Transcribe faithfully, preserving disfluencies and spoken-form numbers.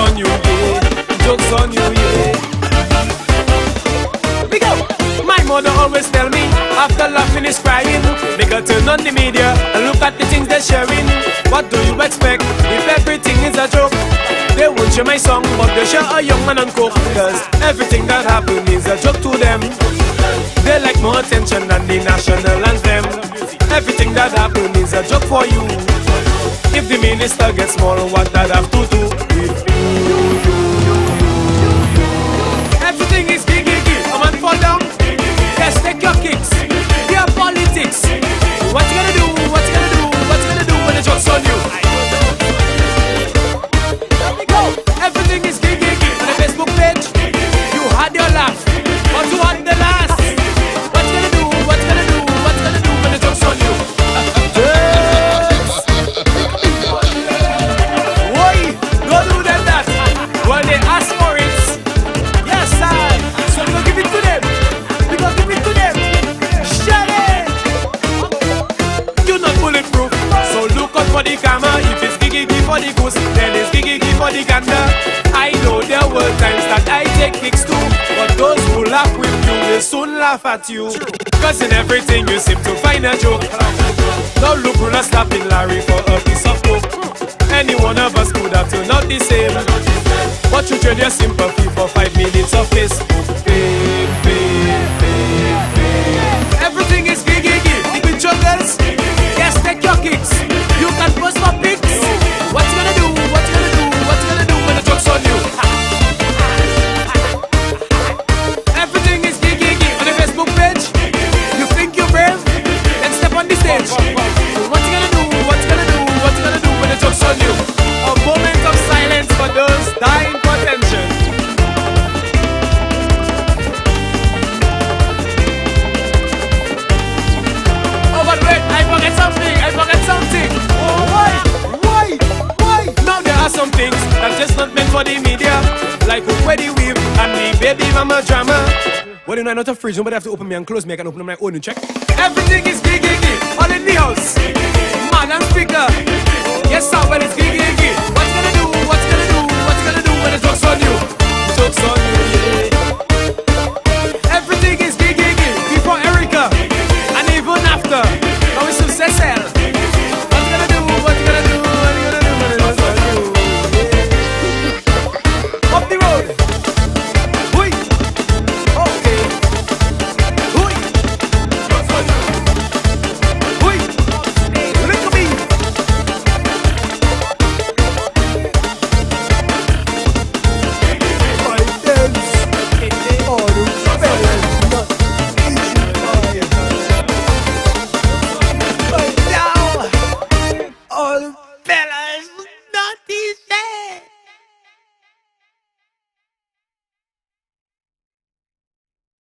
on you, yeah. Jokes on you, yeah. We go. My mother always tell me, after laughing is crying, they got turn on the media and look at the things they're sharing. What do you expect if everything is a joke? They won't share my song, but they share a young man and coke. Cause everything that happens is a joke to them. They like more attention than the national anthem. Everything that happens is a joke for you. If the minister gets small, what that have to do with you? Everything is gig, gig, gig. A man fall down. Yes, take your kicks. They are politics. What you gonna do? What you gonna do? What you gonna do when the joke's on you? Let me go. Everything is gig, gig, gig. On the Facebook page, you had your laugh, but you had the last. What you gonna do? What you gonna do? What you gonna do when the joke's on you? Why? Don't do them that. When they ask for it, yes, sir. So we gonna give it to them. We gonna give it to them. Shut it. You're not bulletproof, so look out for the camera. If it's gigi for the goose, then it's gigi for the gander. I know there were times that I take kicks too, but those who laugh with you will soon laugh at you. Cause in everything you seem to find a joke. Now look who's not slapping Larry for a piece of coke. Any one of us could have turned out the same, but you trade your sympathy for five minutes of Facebook fame, fame, fame, fame. Everything is gig, gig, gig. The juggles, yes, take your kicks. You can post for pics. What you gonna do? What you gonna do? What you gonna do when the joke's on you? Everything is gig, gig, gig. On the Facebook page, you think you're brave? Then step on the stage. What you gonna do? What you gonna do? What you gonna do when the joke's on you? A moment of silence for those dying for attention. Oh, but wait, I forget something. I forget something. Oh, why? Why? Why? Now there are some things that's just not meant for the media, like where the weave and the baby mama drama. Well, you know, I'm not a fridge. Nobody have to open me and close me. I can open my own and check. Everything is gig, gig, gig. All in the house. Man and speaker. Yes, sir, when it's gig, gig, gig. What you gonna do? What you gonna do? What you